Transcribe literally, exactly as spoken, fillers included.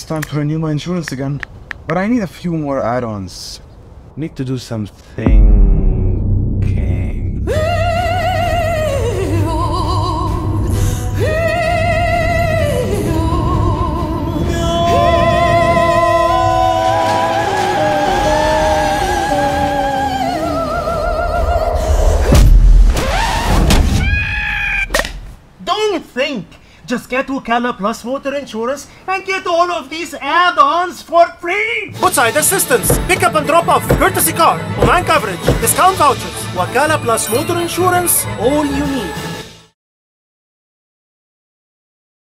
it's time to renew my insurance again. But I need a few more add-ons. Need to do some thinking. Don't think! Just get WAKALA Plus Motor Insurance and get all of these add-ons for free! Roadside assistance, pick-up and drop-off, courtesy car, Oman coverage, discount vouchers. WAKALA Plus Motor Insurance, all you need.